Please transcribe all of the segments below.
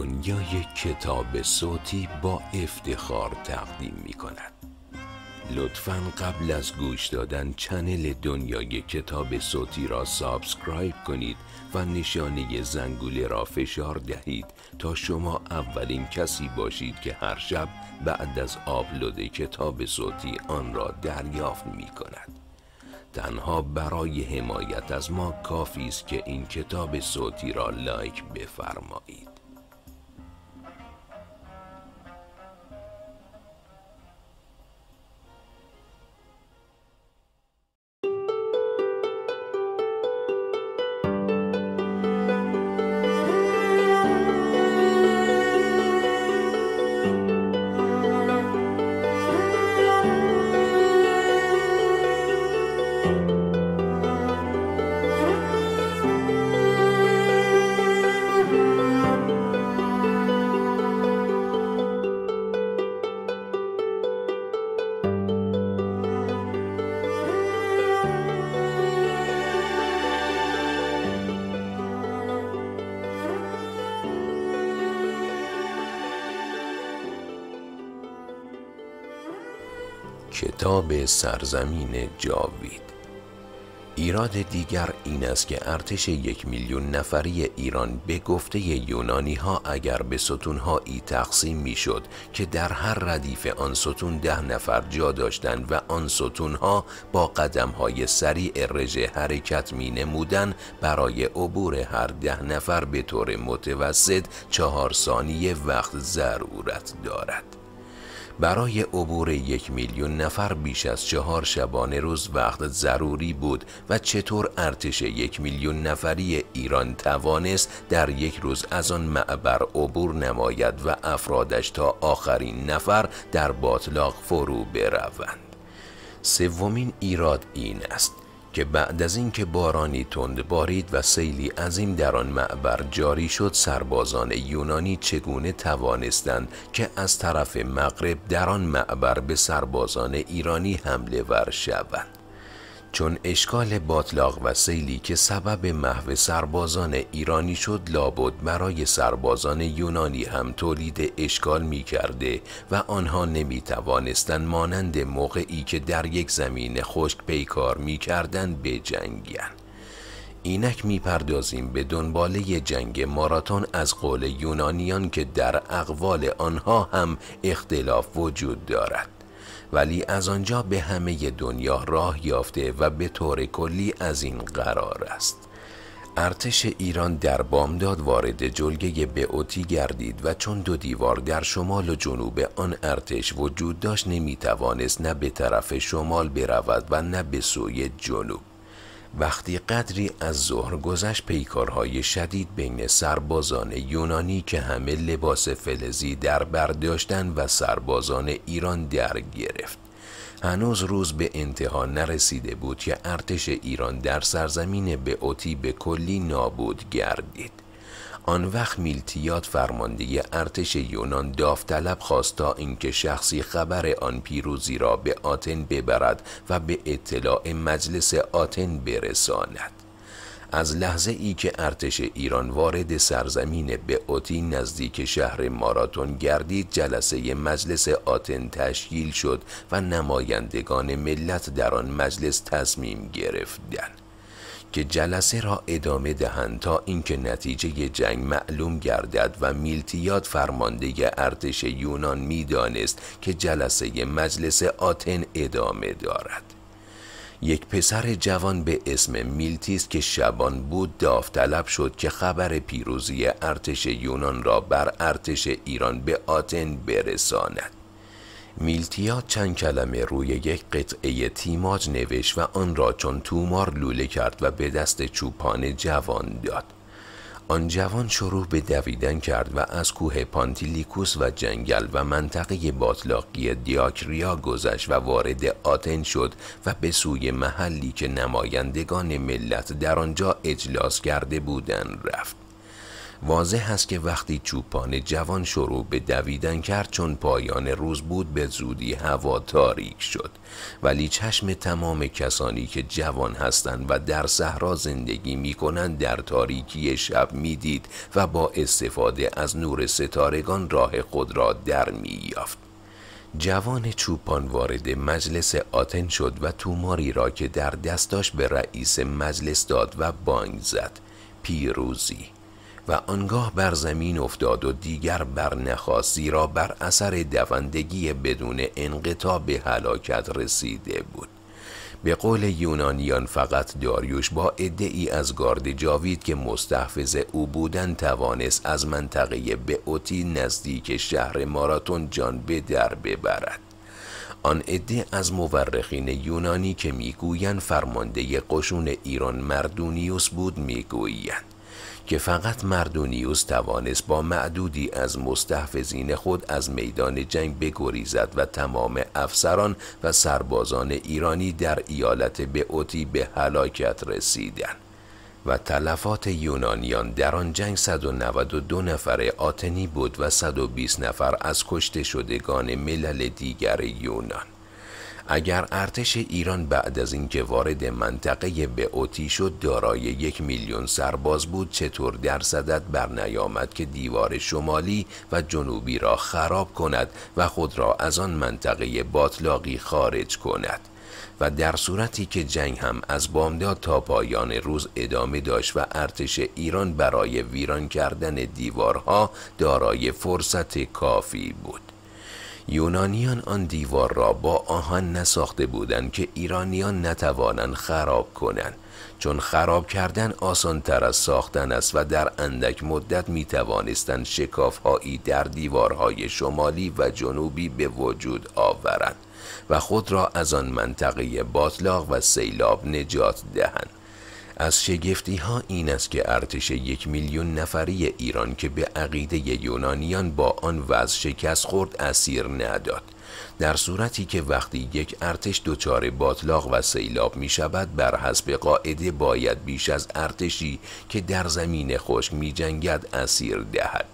دنیای کتاب صوتی با افتخار تقدیم می کند. لطفاً قبل از گوش دادن چنل دنیای کتاب صوتی را سابسکرایب کنید و نشانه زنگوله را فشار دهید تا شما اولین کسی باشید که هر شب بعد از آپلود کتاب صوتی آن را دریافت می کند. تنها برای حمایت از ما کافی است که این کتاب صوتی را لایک بفرمایید. کتاب سرزمین جاوید. ایراد دیگر این است که ارتش 1,000,000 نفری ایران به گفته یونانی ها اگر به ستونهایی تقسیم می شد که در هر ردیف آن ستون 10 نفر جا داشتند و آن ستونها با قدم های سریع رژه حرکت می نمودند، برای عبور هر 10 نفر به طور متوسط 4 ثانیه وقت ضرورت دارد. برای عبور 1,000,000 نفر بیش از 4 شبانه روز وقت ضروری بود و چطور ارتش 1,000,000 نفری ایران توانست در یک روز از آن معبر عبور نماید و افرادش تا آخرین نفر در باتلاق فرو بروند؟ سومین ایراد این است که بعد از اینکه بارانی تند بارید و سیلی عظیم در آن معبر جاری شد، سربازان یونانی چگونه توانستند که از طرف مغرب در آن معبر به سربازان ایرانی حمله ور شوند؟ چون اشکال باتلاق و سیلی که سبب محو سربازان ایرانی شد لابد برای سربازان یونانی هم تولید اشکال می کرده و آنها نمی توانستند مانند موقعی که در یک زمین خشک پیکار می کردند بجنگند. اینک می پردازیم به دنباله جنگ ماراتون از قول یونانیان که در اقوال آنها هم اختلاف وجود دارد، ولی از آنجا به همه دنیا راه یافته و به طور کلی از این قرار است. ارتش ایران در بامداد وارد جلگه بئوتی گردید و چون 2 دیوار در شمال و جنوب آن ارتش وجود داشت، نمی توانست نه به طرف شمال برود و نه به سوی جنوب. وقتی قدری از ظهر گذشت، پیکارهای شدید بین سربازان یونانی که همه لباس فلزی در بر داشتند و سربازان ایران در گرفت. هنوز روز به انتها نرسیده بود که ارتش ایران در سرزمین بئوتی به کلی نابود گردید. آن وقت میلتیاد فرمانده ارتش یونان داوطلب خواست تا اینکه شخصی خبر آن پیروزی را به آتن ببرد و به اطلاع مجلس آتن برساند. از لحظه ای که ارتش ایران وارد سرزمین بئوتی نزدیک شهر ماراتون گردید، جلسه مجلس آتن تشکیل شد و نمایندگان ملت در آن مجلس تصمیم گرفتند که جلسه را ادامه دهند تا اینکه نتیجه جنگ معلوم گردد و میلتیاد فرمانده ارتش یونان می‌دانست که جلسه مجلس آتن ادامه دارد. یک پسر جوان به اسم میلتیس که شبان بود داوطلب شد که خبر پیروزی ارتش یونان را بر ارتش ایران به آتن برساند. میلتیاد چند کلمه روی یک قطعه تیماج نوشت و آن را چون تومار لوله کرد و به دست چوپان جوان داد. آن جوان شروع به دویدن کرد و از کوه پانتیلیکوس و جنگل و منطقه باتلاقی دیاکریا گذشت و وارد آتن شد و به سوی محلی که نمایندگان ملت در آنجا اجلاس کرده بودند رفت. واضح است که وقتی چوپان جوان شروع به دویدن کرد، چون پایان روز بود به زودی هوا تاریک شد، ولی چشم تمام کسانی که جوان هستند و در صحرا زندگی می کنند در تاریکی شب می دید و با استفاده از نور ستارگان راه خود را در می یافت. جوان چوپان وارد مجلس آتن شد و توماری را که در دستاش به رئیس مجلس داد و بانگ زد: پیروزی. و آنگاه بر زمین افتاد و دیگر بر نخاست، زیرا بر اثر دوندگی بدون انقطاع به هلاکت رسیده بود. به قول یونانیان فقط داریوش با عده‌ای از گارد جاوید که مستحفظ او بودند توانست از منطقه بئوتی نزدیک شهر ماراتون جان به در ببرد. آن عده از مورخین یونانی که میگویند فرمانده قشون ایران مردونیوس بود میگویند که فقط مردونیوس توانست با معدودی از مستحفظین خود از میدان جنگ بگریزد و تمام افسران و سربازان ایرانی در ایالت بئوتی به هلاکت رسیدند و تلفات یونانیان در آن جنگ 192 نفر آتنی بود و 120 نفر از کشته شدگان ملل دیگر یونان. اگر ارتش ایران بعد از اینکه وارد منطقه بئوتی شد دارای 1,000,000 سرباز بود، چطور در صدد بر نیامد که دیوار شمالی و جنوبی را خراب کند و خود را از آن منطقه باطلاقی خارج کند؟ و در صورتی که جنگ هم از بامداد تا پایان روز ادامه داشت و ارتش ایران برای ویران کردن دیوارها دارای فرصت کافی بود. یونانیان آن دیوار را با آهن نساخته بودند که ایرانیان نتوانند خراب کنند، چون خراب کردن آسان تر از ساختن است و در اندک مدت می توانستند شکاف‌هایی در دیوارهای شمالی و جنوبی به وجود آورند و خود را از آن منطقه باطلاق و سیلاب نجات دهند. از شگفتی ها این است که ارتش 1,000,000 نفری ایران که به عقیده یونانیان با آن وضع شکست خورد اسیر نداد، در صورتی که وقتی یک ارتش دچار باطلاق و سیلاب می شود بر حسب قاعده باید بیش از ارتشی که در زمین خشک می جنگد اسیر دهد.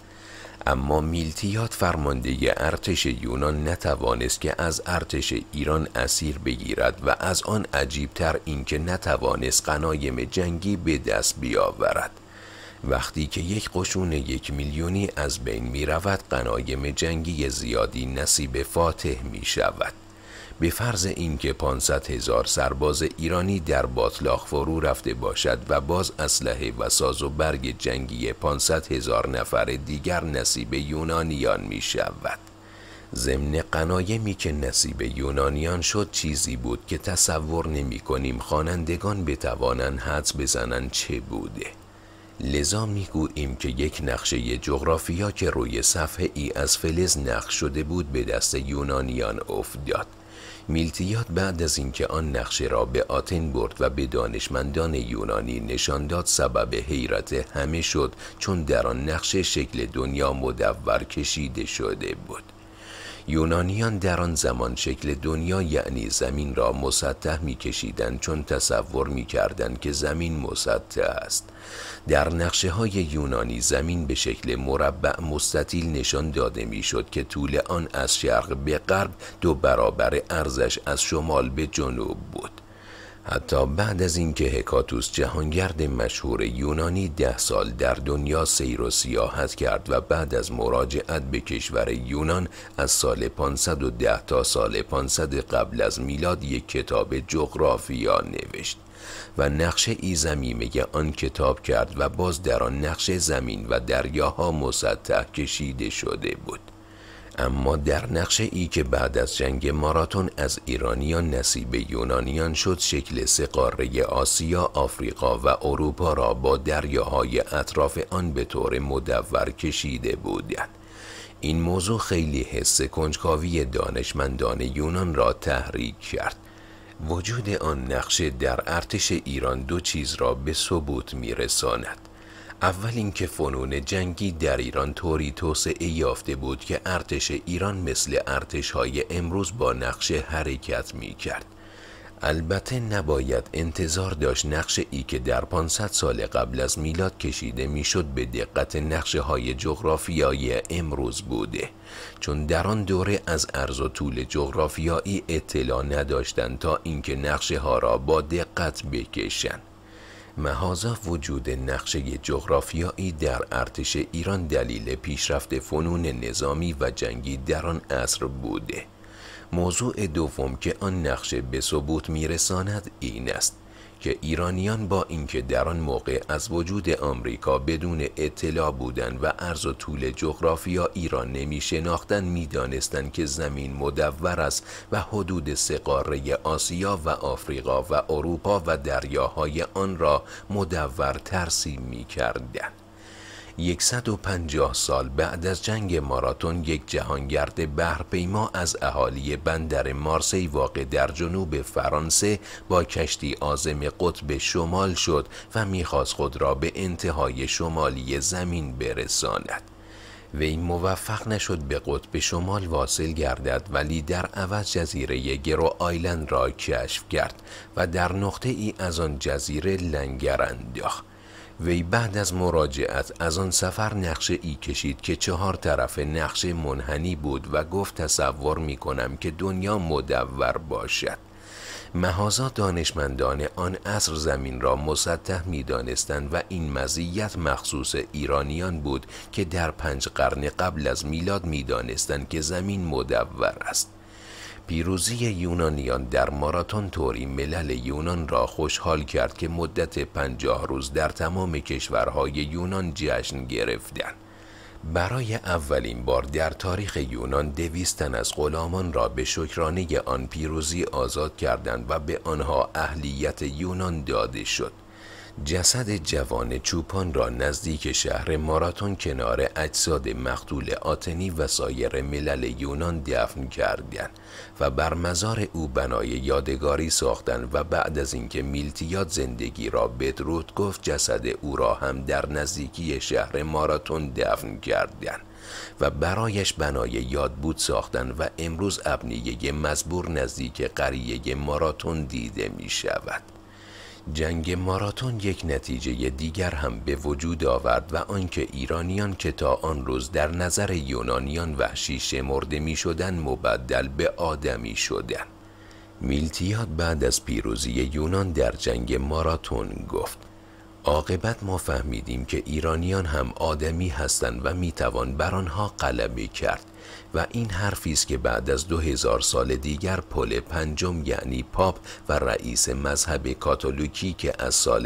اما میلتیاد فرمانده ارتش یونان نتوانست که از ارتش ایران اسیر بگیرد و از آن عجیبتر اینکه نتوانست غنایم جنگی به دست بیاورد. وقتی که یک قشون 1,000,000 از بین می رود غنایم جنگی زیادی نصیب فاتح می شود. به فرض اینکه 500,000 سرباز ایرانی در باطلاق فرو رفته باشد و باز اسلحه و ساز و برگ جنگی 500,000 نفر دیگر نصیب یونانیان می شود. ضمن غنایمی که نصیب یونانیان شد چیزی بود که تصور نمی کنیم خوانندگان بتوانند حدس بزنند چه بوده. لذا میگوییم که یک نقشه جغرافیا که روی صفحه ای از فلز نقش شده بود به دست یونانیان افتاد. میلتیاد بعد از اینکه آن نقشه را به آتن برد و به دانشمندان یونانی نشان داد سبب حیرت همه شد، چون در آن نقشه شکل دنیا مدور کشیده شده بود. یونانیان در آن زمان شکل دنیا یعنی زمین را مسطح می کشیدند، چون تصور می کردند که زمین مسطح است. در نقشه های یونانی زمین به شکل مربع مستطیل نشان داده می شد که طول آن از شرق به غرب 2 برابر عرضش از شمال به جنوب بود. حتی بعد از اینکه هکاتوس جهانگرد مشهور یونانی 10 سال در دنیا سیر و سیاحت کرد و بعد از مراجعت به کشور یونان از سال 510 تا سال 500 قبل از میلاد یک کتاب جغرافیا نوشت و نقشه ای زمینه آن کتاب کرد و باز در آن نقشه زمین و دریاها مسطح کشیده شده بود. اما در نقشه ای که بعد از جنگ ماراتون از ایرانیان نصیب یونانیان شد شکل 3 قاره آسیا، آفریقا و اروپا را با دریاهای اطراف آن به طور مدور کشیده بودند. این موضوع خیلی حس کنجکاوی دانشمندان یونان را تحریک کرد. وجود آن نقشه در ارتش ایران 2 چیز را به ثبوت می‌رساند. اول اینکه فنون جنگی در ایران طوری توسعه یافته بود که ارتش ایران مثل ارتش‌های امروز با نقشه حرکت می‌کرد. البته نباید انتظار داشت نقشه ای که در 500 سال قبل از میلاد کشیده میشد به دقت نقشه های جغرافیایی امروز بوده، چون در آن دوره از عرض و طول جغرافیایی اطلاع نداشتند تا اینکه نقشه ها را با دقت بکشند. محاذا وجود نقشه جغرافیایی در ارتش ایران دلیل پیشرفت فنون نظامی و جنگی در آن عصر بوده. موضوع دوم که آن نقشه به ثبوت میرساند این است که ایرانیان با اینکه در آن موقع از وجود آمریکا بدون اطلاع بودند و عرض و طول جغرافیایی را نمی شناختند، می دانستند که زمین مدور است و حدود 3 قاره آسیا و آفریقا و اروپا و دریاهای آن را مدور ترسیم می کردند. 150 سال بعد از جنگ ماراتون یک جهانگرد بحرپیما از اهالی بندر مارسی واقع در جنوب فرانسه با کشتی عازم قطب شمال شد و می‌خواست خود را به انتهای شمالی زمین برساند. وی موفق نشد به قطب شمال واصل گردد، ولی در عوض جزیره گرو آیلند را کشف کرد و در نقطه ای از آن جزیره لنگر انداخت. وی بعد از مراجعت از آن سفر نقشه ای کشید که 4 طرف نقشه منحنی بود و گفت تصور می کنم که دنیا مدور باشد. محاذا دانشمندان آن عصر زمین را مسطح می دانستند و این مزیت مخصوص ایرانیان بود که در 5 قرن قبل از میلاد می دانستند که زمین مدور است. پیروزی یونانیان در ماراتون طوری ملل یونان را خوشحال کرد که مدت 50 روز در تمام کشورهای یونان جشن گرفتند. برای اولین بار در تاریخ یونان 200 تن از غلامان را به شکرانه آن پیروزی آزاد کردند و به آنها اهلیت یونان داده شد. جسد جوان چوپان را نزدیک شهر ماراتون کنار اجساد مقتول آتنی و سایر ملل یونان دفن کردند و بر مزار او بنای یادگاری ساختند و بعد از اینکه میلتیاد زندگی را بدرود گفت، جسد او را هم در نزدیکی شهر ماراتون دفن کردند و برایش بنای یادبود ساختند و امروز ابنیه مزبور نزدیک قریه ماراتون دیده می شود. جنگ ماراتون یک نتیجه دیگر هم به وجود آورد و آنکه ایرانیان که تا آن روز در نظر یونانیان وحشی شمرده می شدند مبدل به آدمی شدند. میلتیاد بعد از پیروزی یونان در جنگ ماراتون گفت: عاقبت ما فهمیدیم که ایرانیان هم آدمی هستند و میتوان بر آنها غلبه کرد و این حرفی است که بعد از 2000 سال دیگر پل پنجم یعنی پاپ و رئیس مذهب کاتولیکی که از سال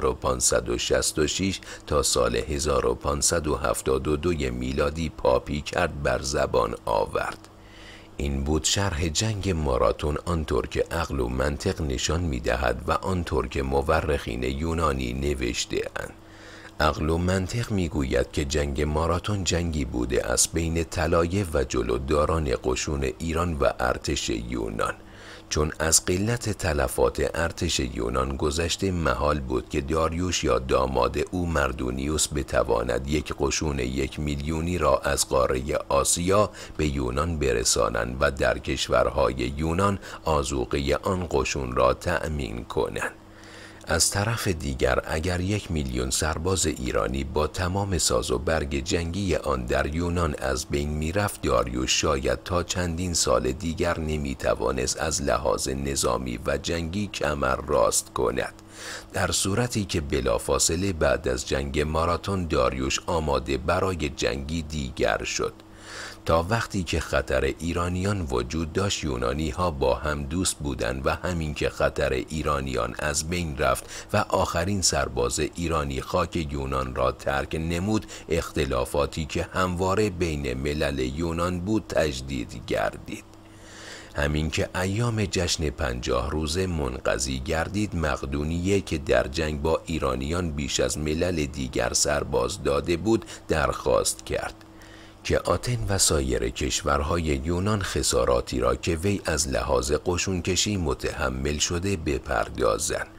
1566 تا سال 1572 میلادی پاپی کرد بر زبان آورد. این بود شرح جنگ ماراتون آنطور که عقل و منطق نشان می‌دهد و آنطور که مورخین یونانی نوشته اند. عقل و منطق میگوید که جنگ ماراتون جنگی بوده است بین طلایه و جلوداران قشون ایران و ارتش یونان، چون از قلت تلفات ارتش یونان گذشته محال بود که داریوش یا داماد او مردونیوس بتواند یک قشون 1 میلیونی را از قاره آسیا به یونان برسانند و در کشورهای یونان آذوقه آن قشون را تأمین کنند. از طرف دیگر اگر 1 میلیون سرباز ایرانی با تمام ساز و برگ جنگی آن در یونان از بین میرفت، داریوش شاید تا چندین سال دیگر نمیتوانست از لحاظ نظامی و جنگی کمر راست کند، در صورتی که بلافاصله بعد از جنگ ماراتون داریوش آماده برای جنگی دیگر شد. تا وقتی که خطر ایرانیان وجود داشت یونانی ها با هم دوست بودند و همین که خطر ایرانیان از بین رفت و آخرین سرباز ایرانی خاک یونان را ترک نمود، اختلافاتی که همواره بین ملل یونان بود تجدید گردید. همین که ایام جشن 50 روزه منقضی گردید، مقدونیه که در جنگ با ایرانیان بیش از ملل دیگر سرباز داده بود درخواست کرد که آتن و سایر کشورهای یونان خساراتی را که وی از لحاظ قشونکشی متحمل شده بپردازند.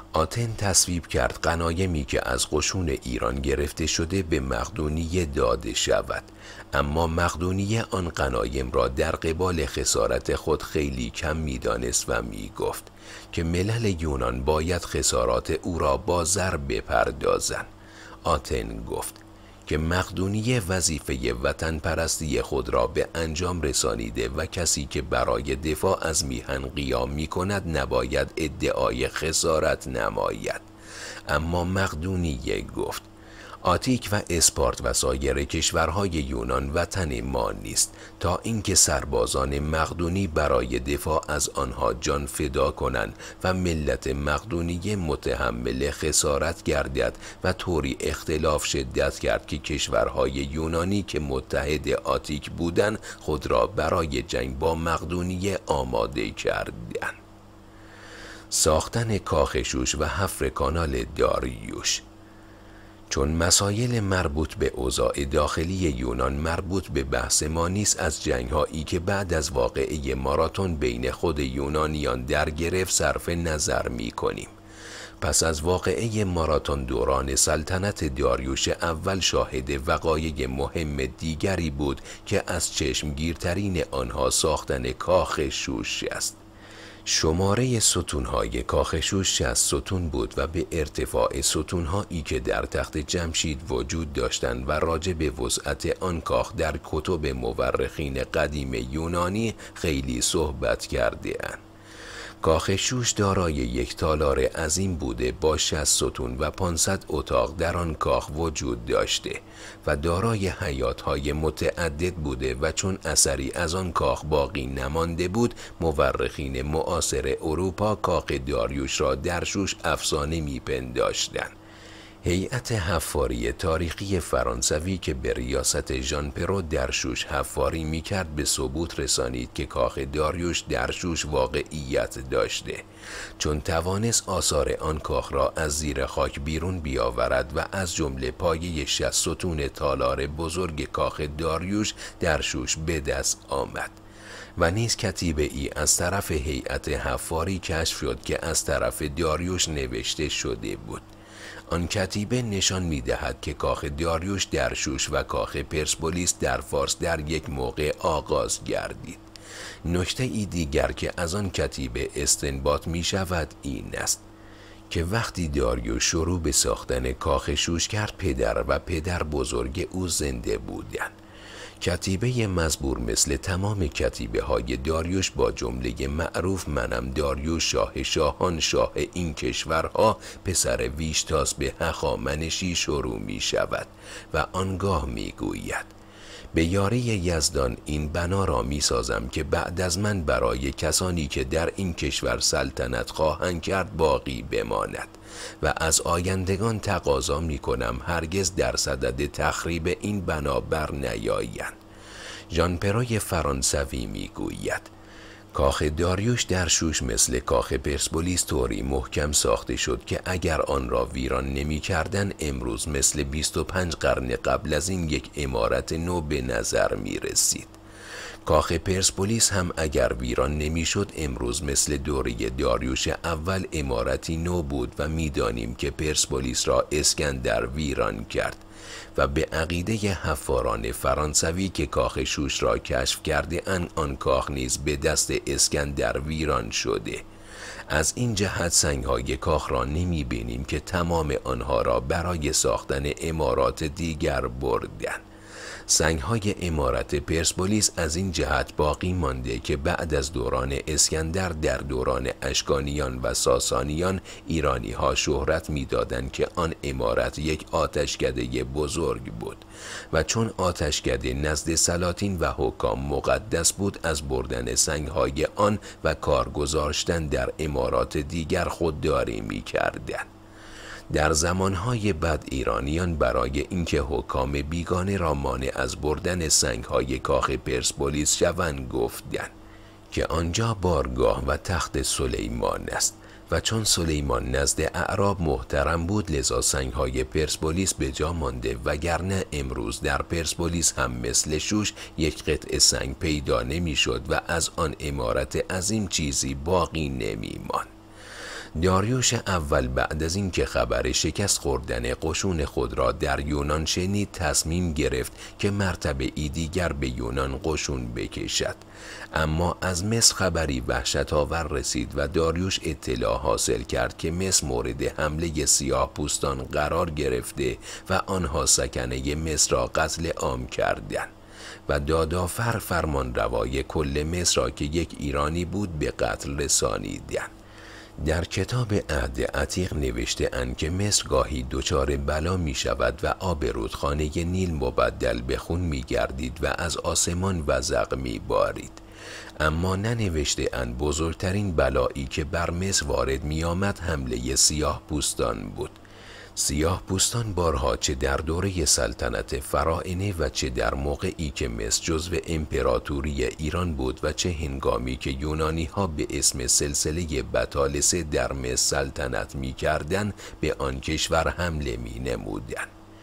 آتن تصویب کرد غنایمی که از قشون ایران گرفته شده به مقدونیه داده شود، اما مقدونیه آن غنایم را در قبال خسارت خود خیلی کم می‌دانست و می‌گفت که ملل یونان باید خسارات او را با زر بپردازند. آتن گفت که مقدونیه وظیفه وطن پرستی خود را به انجام رسانیده و کسی که برای دفاع از میهن قیام می کند نباید ادعای خسارت نماید. اما مقدونیه گفت آتیک و اسپارت و سایر کشورهای یونان وطن ما نیست تا اینکه سربازان مقدونی برای دفاع از آنها جان فدا کنند و ملت مقدونیه متحمل خسارت گردد و طوری اختلاف شدت کرد که کشورهای یونانی که متحد آتیک بودند خود را برای جنگ با مقدونیه آماده کردند. ساختن کاخ شوش و حفر کانال داریوش. چون مسائل مربوط به اوضاع داخلی یونان مربوط به بحث ما نیست، از جنگ‌هایی که بعد از واقعه ماراتون بین خود یونانیان در گرفت صرف نظر می‌کنیم. پس از واقعه ماراتون دوران سلطنت داریوش اول شاهد وقایع مهم دیگری بود که از چشمگیرترین آنها ساختن کاخ شوش است. شماره ستونهای کاخ شوش 60 ستون بود و به ارتفاع ستونهایی که در تخت جمشید وجود داشتند و راجع به وسعت آن کاخ در کتب مورخین قدیم یونانی خیلی صحبت کرده‌اند. کاخ شوش دارای یک تالار عظیم بوده با 60 ستون و 500 اتاق در آن کاخ وجود داشته و دارای حیاط‌های متعدد بوده و چون اثری از آن کاخ باقی نمانده بود، مورخین معاصر اروپا کاخ داریوش را در شوش افسانه می‌پنداشتند. هیئت حفاری تاریخی فرانسوی که به ریاست ژان پرو در شوش حفاری میکرد به ثبوت رسانید که کاخ داریوش در شوش واقعیت داشته، چون توانست آثار آن کاخ را از زیر خاک بیرون بیاورد و از جمله پایه 60 ستون تالار بزرگ کاخ داریوش در شوش به دست آمد. و نیز کتیبه ای از طرف هیئت حفاری کشف شد که از طرف داریوش نوشته شده بود. آن کتیبه نشان می‌دهد که کاخ داریوش در شوش و کاخ پرسپولیس در فارس در یک موقع آغاز گردید. نکته ای دیگر که از آن کتیبه استنباط می شود این است که وقتی داریوش شروع به ساختن کاخ شوش کرد پدر و پدر بزرگ او زنده بودند. کتیبه مزبور مثل تمام کتیبه های داریوش با جمله معروف منم داریوش شاه شاهان شاه این کشورها پسر ویشتاس به هخامنشی شروع می شود و آنگاه می گوید به یاری یزدان این بنا را می سازم که بعد از من برای کسانی که در این کشور سلطنت خواهند کرد باقی بماند و از آیندگان تقاضا می کنم هرگز در صدد تخریب این بنا بر نیایند. ژان پروی فرانسوی می گوید کاخ داریوش در شوش مثل کاخ پرسپولیس طوری محکم ساخته شد که اگر آن را ویران نمی کردن امروز مثل 25 قرن قبل از این یک عمارت نو به نظر می رسید. کاخ پرسپولیس هم اگر ویران نمی شد امروز مثل دوره داریوش اول عمارتی نو بود و می دانیم که پرسپولیس را اسکندر ویران کرد و به عقیده حفاران فرانسوی که کاخ شوش را کشف کرده اند آن کاخ نیز به دست اسکندر ویران شده. از این جهت سنگ‌های کاخ را نمی بینیم که تمام آنها را برای ساختن عمارات دیگر بردند. سنگ‌های عمارت پرسپولیس از این جهت باقی مانده که بعد از دوران اسکندر در دوران اشکانیان و ساسانیان ایرانی‌ها شهرت می‌دادند که آن عمارت یک آتشکده بزرگ بود و چون آتشکده نزد سلاطین و حکام مقدس بود از بردن سنگ‌های آن و کار گذاشتن در عمارات دیگر خودداری می‌کردند. در زمانهای بعد ایرانیان برای اینکه حکام بیگانه را مانع از بردن سنگ‌های کاخ پرسپولیس شوند گفتند که آنجا بارگاه و تخت سلیمان است و چون سلیمان نزد اعراب محترم بود لذا سنگ‌های پرسپولیس به جا مانده وگرنه امروز در پرسپولیس هم مثل شوش یک قطعه سنگ پیدا نمی‌شد و از آن عمارت عظیم چیزی باقی نمی‌ماند. داریوش اول بعد از اینکه خبر شکست خوردن قشون خود را در یونان شنید، تصمیم گرفت که مرتبه ای دیگر به یونان قشون بکشد. اما از مصر خبری وحشت‌آور رسید و داریوش اطلاع حاصل کرد که مصر مورد حمله سیاه‌پوستان قرار گرفته و آنها سکنه مصر را قتل عام کردند و دادافر فرمانروای کل مصر را که یک ایرانی بود به قتل رسانیدند. در کتاب عهد عتیق نوشته اند که مصر گاهی دچار بلا می شود و آب رودخانه نیل مبدل به خون می گردید و از آسمان وزغ می بارید. اما ننوشته اند بزرگترین بلایی که بر مصر وارد می آمد حمله سیاه پوستان بود. سیاه پوستان بارها چه در دوره سلطنت فراعنه و چه در موقعی که مصر جزو امپراتوری ایران بود و چه هنگامی که یونانی ها به اسم سلسله بطالسه در مصر سلطنت می کردن به آن کشور حمله می نمودن.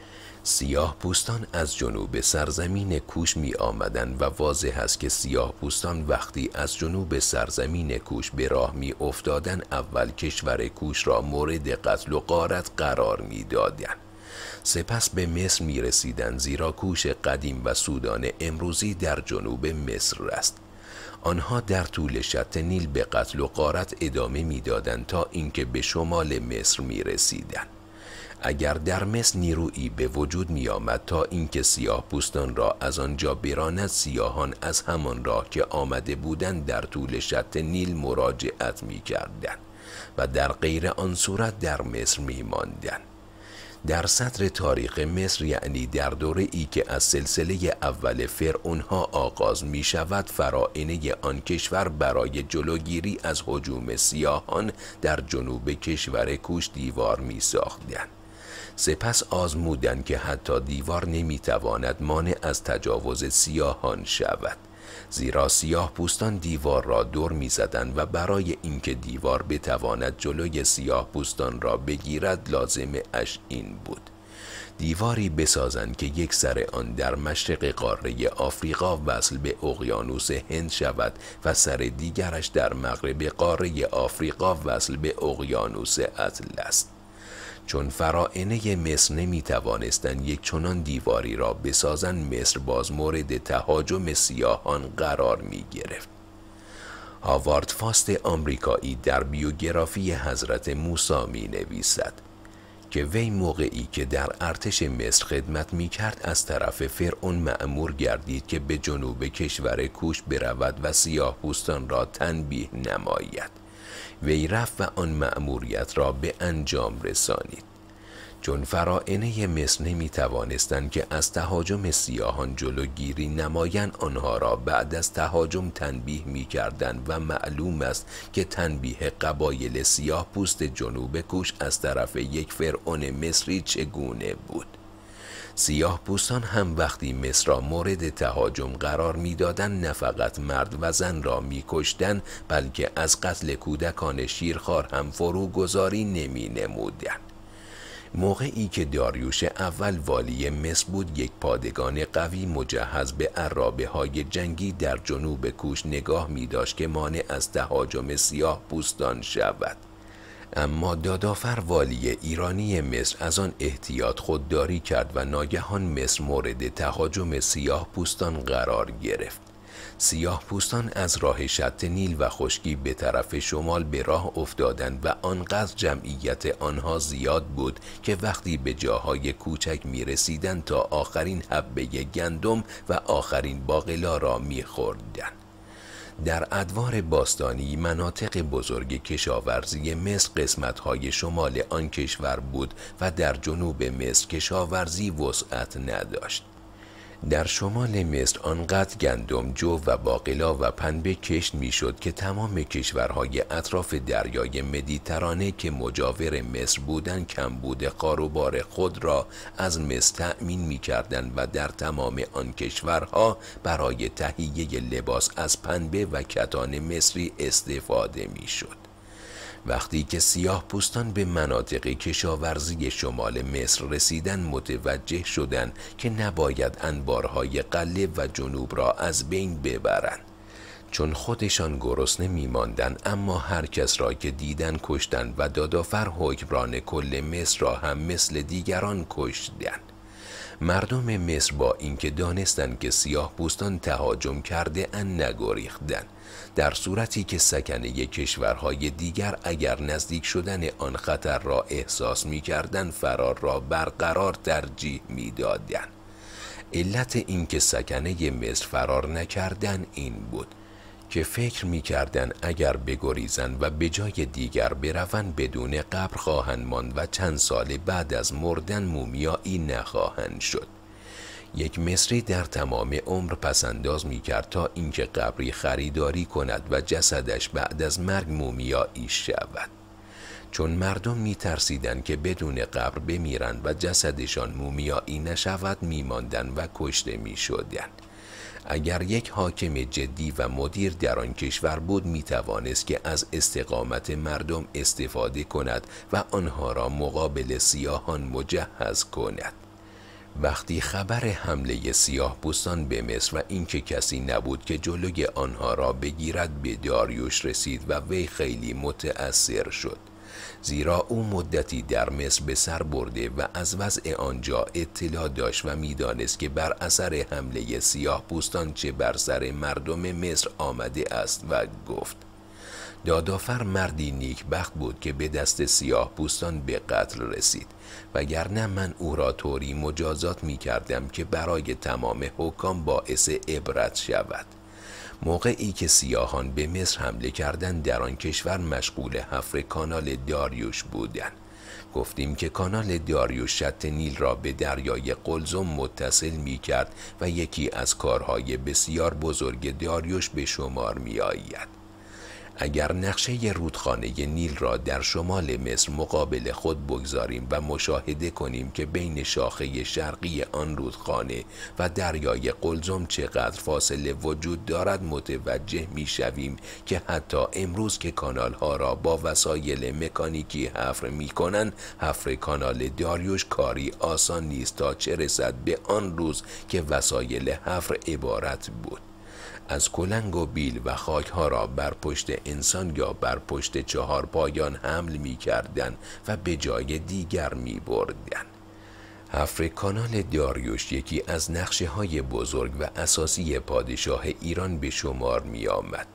سیاه پوستان از جنوب سرزمین کوش می آمدن و واضح است که سیاه پوستان وقتی از جنوب سرزمین کوش به راه می افتادن اول کشور کوش را مورد قتل و غارت قرار می دادن. سپس به مصر می رسیدن، زیرا کوش قدیم و سودان امروزی در جنوب مصر است. آنها در طول شط نیل به قتل و غارت ادامه می دادن تا اینکه به شمال مصر می رسیدن. اگر در مصر نیرویی به وجود می آمد تا اینکه سیاه پوستان را از آنجا براند، سیاهان از همان راه که آمده بودند در طول شط نیل مراجعت می کردند و در غیر آن صورت در مصر می ماندند. در سطر تاریخ مصر، یعنی در دوره ای که از سلسله اول فرعونها آغاز می شود، فراعنه آن کشور برای جلوگیری از هجوم سیاهان در جنوب کشور کوش دیوار می ساختند. سپس آزمودند که حتی دیوار نمی تواند مانع از تجاوز سیاهان شود، زیرا سیاه پوستان دیوار را دور می زدند و برای اینکه دیوار بتواند جلوی سیاه پوستان را بگیرد لازم اش این بود: دیواری بسازند که یک سر آن در مشرق قاره آفریقا وصل به اقیانوس هند شود و سر دیگرش در مغرب قاره آفریقا وصل به اقیانوس اطلس. چون فراعنه مصر نمی توانستند یک چنان دیواری را بسازند، مصر باز مورد تهاجم سیاهان قرار می گرفت. هاوارد فاست آمریکایی در بیوگرافی حضرت موسی می نویسد که وی موقعی که در ارتش مصر خدمت می کرد از طرف فرعون مأمور گردید که به جنوب کشور کوش برود و سیاه پوستان را تنبیه نماید. وی رفت و آن مأموریت را به انجام رسانید. چون فراعنه مصر نمی توانستند که از تهاجم سیاهان جلوگیری نمایند، آنها را بعد از تهاجم تنبیه می کردند و معلوم است که تنبیه قبایل سیاه پوست جنوب کوش از طرف یک فرعون مصری چگونه بود. سیاه پوستان هم وقتی مصر را مورد تهاجم قرار می دادن، نه فقط مرد و زن را می کشتن، بلکه از قتل کودکان شیرخوار هم فروگذاری نمی نمودن. موقعی که داریوش اول والی مصر بود، یک پادگان قوی مجهز به عرابه های جنگی در جنوب کوش نگاه می داشت که مانع از تهاجم سیاه پوستان شود. اما دادافر والی ایرانی مصر از آن احتیاط خودداری کرد و ناگهان مصر مورد تهاجم سیاه پوستان قرار گرفت. سیاه پوستان از راه شط نیل و خشکی به طرف شمال به راه افتادند و آنقدر جمعیت آنها زیاد بود که وقتی به جاهای کوچک می رسیدند تا آخرین حبه گندم و آخرین باقلا را می خوردند. در ادوار باستانی مناطق بزرگ کشاورزی مصر قسمت‌های شمال آن کشور بود و در جنوب مصر کشاورزی وسعت نداشت. در شمال مصر آنقدر گندم، جو و باقلا و پنبه کشت میشد که تمام کشورهای اطراف دریای مدیترانه که مجاور مصر بودند کمبود خاروبار خود را از مصر تأمین می‌کردند و در تمام آن کشورها برای تهیه لباس از پنبه و کتان مصری استفاده میشد. وقتی که سیاه پوستان به مناطق کشاورزی شمال مصر رسیدن، متوجه شدند که نباید انبارهای قلب و جنوب را از بین ببرند. چون خودشان گرسنه می‌ماندند، اما هر کس را که دیدن کشتند و دادافر حکمران کل مصر را هم مثل دیگران کشتند. مردم مصر با اینکه دانستند که سیاه پوستان تهاجم کرده اند نگریختند، در صورتی که سکنه کشورهای دیگر اگر نزدیک شدن آن خطر را احساس می‌کردند فرار را برقرار ترجیح می‌دادند. علت اینکه سکنه مصر فرار نکردند این بود که فکر می‌کردند اگر بگریزند و به جای دیگر بروند بدون قبر خواهند ماند و چند سال بعد از مردن مومیایی نخواهند شد. یک مصری در تمام عمر پسنداز می‌کرد تا اینکه قبری خریداری کند و جسدش بعد از مرگ مومیایی شود. چون مردم می‌ترسیدند که بدون قبر بمیرند و جسدشان مومیایی نشود می‌ماندند و کشته می‌شدند. اگر یک حاکم جدی و مدیر در آن کشور بود می‌توانست که از استقامت مردم استفاده کند و آنها را مقابل سیاهان مجهز کند. وقتی خبر حمله سیاه پوستان به مصر و اینکه کسی نبود که جلوی آنها را بگیرد به داریوش رسید و وی خیلی متأثر شد، زیرا او مدتی در مصر به سر برده و از وضع آنجا اطلاع داشت و می‌دانست که بر اثر حمله سیاه پوستان چه بر سر مردم مصر آمده است و گفت: دادافر مردی نیکبخت بود که به دست سیاه پوستان به قتل رسید، وگرنه من او را طوری مجازات می کردم که برای تمام حکام باعث عبرت شود. موقعی که سیاهان به مصر حمله کردند در آن کشور مشغول حفر کانال داریوش بودند. گفتیم که کانال داریوش شط نیل را به دریای قلزم متصل می کرد و یکی از کارهای بسیار بزرگ داریوش به شمار می آید. اگر نقشه رودخانه نیل را در شمال مصر مقابل خود بگذاریم و مشاهده کنیم که بین شاخه شرقی آن رودخانه و دریای قلزم چقدر فاصله وجود دارد متوجه می شویم که حتی امروز که کانال ها را با وسایل مکانیکی حفر می کنند، حفر کانال داریوش کاری آسان نیست، تا چه رسد به آن روز که وسایل حفر عبارت بود از کلنگ و بیل و خاک ها را بر پشت انسان یا بر پشت چهار پایان حمل می کردن و به جای دیگر می بردن. حفر کانال داریوش یکی از نقشه های بزرگ و اساسی پادشاه ایران به شمار می آمد.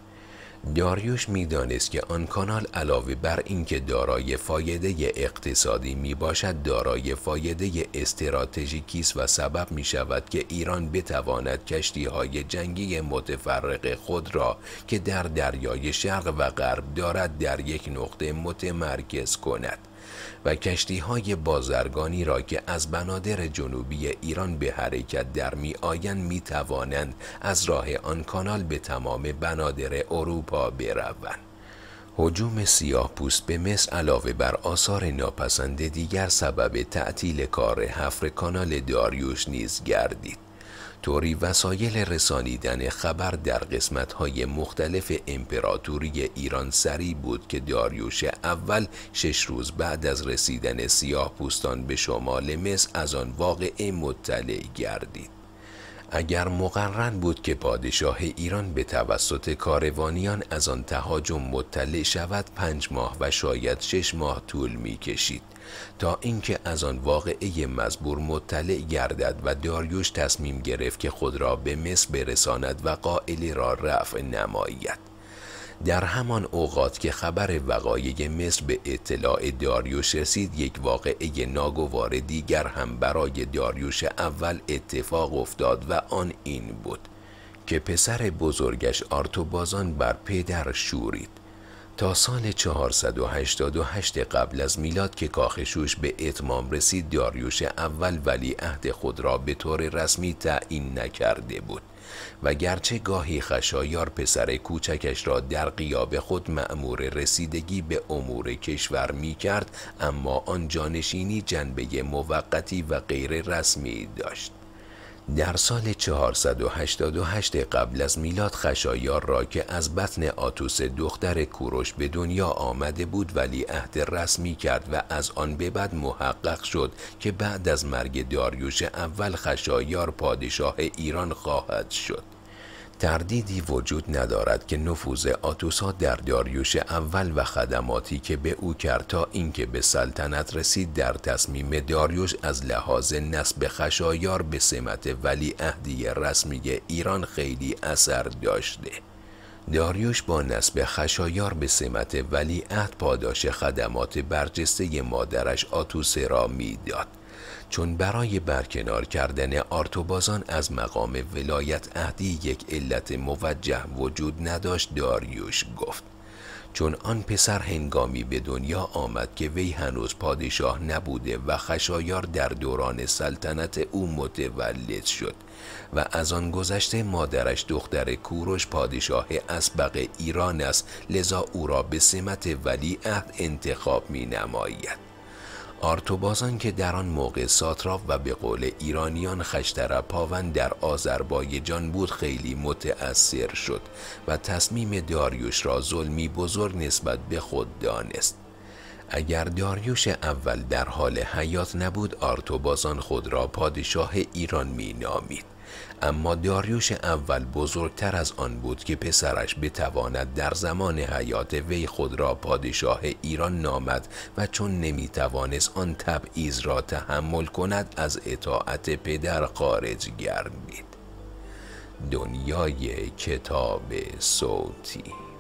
داریوش می دانست که آن کانال علاوه بر اینکه دارای فایده اقتصادی می باشد، دارای فایده استراتژیکی است و سبب می شود که ایران بتواند کشتی های جنگی متفرق خود را که در دریای شرق و غرب دارد در یک نقطه متمرکز کند و کشتی های بازرگانی را که از بنادر جنوبی ایران به حرکت در می آیند می توانند از راه آن کانال به تمام بنادر اروپا بروند. هجوم سیاه پوست به مصر علاوه بر آثار ناپسند دیگر سبب تعطیل کار حفر کانال داریوش نیز گردید. طوری وسایل رسانیدن خبر در قسمت‌های مختلف امپراتوری ایران سریع بود که داریوش اول 6 روز بعد از رسیدن سیاه پوستان به شمال مصر از آن واقعه مطلع گردید. اگر مقرر بود که پادشاه ایران به توسط کاروانیان از آن تهاجم مطلع شود، 5 ماه و شاید 6 ماه طول می کشید تا اینکه از آن واقعه مزبور مطلع گردد و داریوش تصمیم گرفت که خود را به مصر برساند و قائله را رفع نماید. در همان اوقات که خبر وقایع مصر به اطلاع داریوش رسید، یک واقعه ناگوار دیگر هم برای داریوش اول اتفاق افتاد و آن این بود که پسر بزرگش آرتوبازان بر پدر شورید. تا سال 488 قبل از میلاد که کاخشوش به اتمام رسید، داریوش اول ولیعهد خود را به طور رسمی تعیین نکرده بود و گرچه گاهی خشایار پسر کوچکش را در غیاب خود مأمور رسیدگی به امور کشور می کرد، اما آن جانشینی جنبه موقتی و غیر رسمی داشت. در سال 488 قبل از میلاد خشایار را که از بطن آتوس دختر کوروش به دنیا آمده بود ولیعهد رسمی کرد و از آن به بعد محقق شد که بعد از مرگ داریوش اول خشایار پادشاه ایران خواهد شد. تردیدی وجود ندارد که نفوذ آتوسا در داریوش اول و خدماتی که به او کرد تا اینکه به سلطنت رسید در تصمیم داریوش از لحاظ نسب خشایار به سمت ولیعهدی رسمی ایران خیلی اثر داشته. داریوش با نسب خشایار به سمت ولیعهد پاداش خدمات برجسته مادرش آتوسه را میداد، چون برای برکنار کردن آرتوبازان از مقام ولایت عهدی یک علت موجه وجود نداشت. داریوش گفت چون آن پسر هنگامی به دنیا آمد که وی هنوز پادشاه نبوده و خشایار در دوران سلطنت او متولد شد و از آن گذشته مادرش دختر کوروش پادشاه اسبق ایران است، لذا او را به سمت ولیعهد انتخاب می نماید. آرتوبازان که در آن موقع ساتراپ و به قول ایرانیان خشتر پاوند در آذربایجان بود خیلی متأثر شد و تصمیم داریوش را ظلمی بزرگ نسبت به خود دانست. اگر داریوش اول در حال حیات نبود آرتوبازان خود را پادشاه ایران می نامید، اما داریوش اول بزرگتر از آن بود که پسرش بتواند در زمان حیات وی خود را پادشاه ایران نامد و چون نمیتوانست آن تبعیض را تحمل کند از اطاعت پدر خارج گردید. دنیای کتاب صوتی.